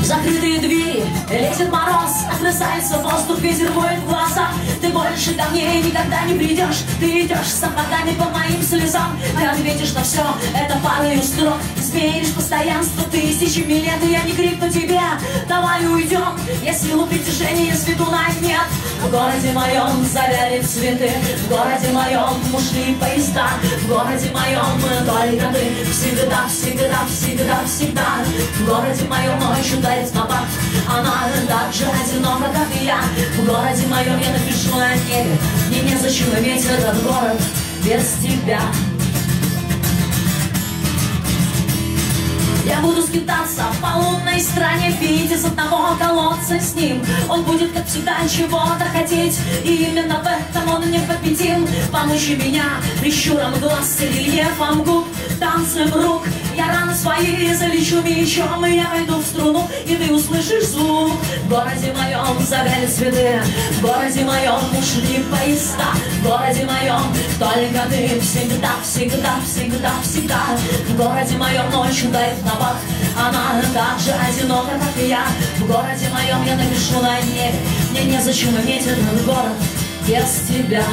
Закрытые двери, лезет мороз, огрызается воздух, ветер воет в глаза. Ты больше ко мне никогда не придешь. Ты идешь сапогами по моим слезам. Ты ответишь на все, это парою строк. Измеришь постоянство тысячами лет. И я не крикну тебе, давай уйдем. Я силу притяжения сведу на нет. В городе моем завяли цветы. В городе моем ушли поезда. В городе моем только ты. Всегда, всегда, всегда, всегда. В городе моем ночью дарит снопад. Она так же одинока, как и я. В городе моем я напишу на небе. Мне незачем иметь этот город без тебя. Я буду скитаться по лунной стране, пить из одного колодца с ним. Он будет, как всегда, чего-то хотеть, и именно в этом он непобедим. Помучи меня прищуром глаз и рельефом губ, танцем рук. Я раны свои залечу мечом, и я войду в струну, и ты услышишь звук. В городе моем завяли цветы, в городе моем ушли поезда. В городе моем только ты. Всегда, всегда, всегда, всегда. В городе моем ночью дарит набат. Она так же одинока, как и я. В городе моем я напишу на небе. Мне незачем иметь этот город без тебя.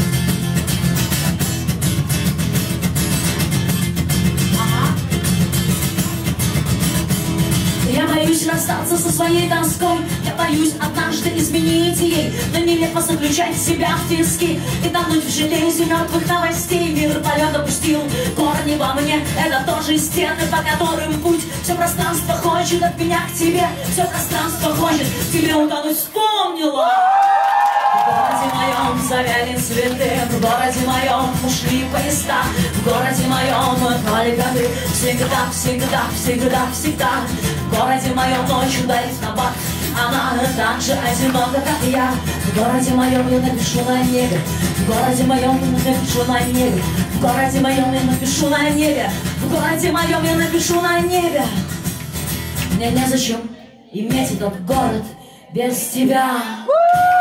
Я боюсь расстаться со своей тоской. Я боюсь однажды изменить ей, но нелепо заключать себя в тиски и тонуть в железе мертвых новостей. Мир полет опустил корни во мне. Это тоже стены, по которым путь. Все пространство хочет от меня к тебе. Все пространство хочет к тебе утонуть. Вспомнила! В городе моем завяли цветы, в городе моем ушли поезда. В городе моем только ты. Всегда, всегда, всегда, всегда. В городе моем ночью дарит набат. Она так же одинока, как и я. В городе моем я напишу на небе. В городе моем я напишу на небе. В городе моем я напишу на небе. В городе моем я напишу на небе. Мне незачем иметь этот город без тебя.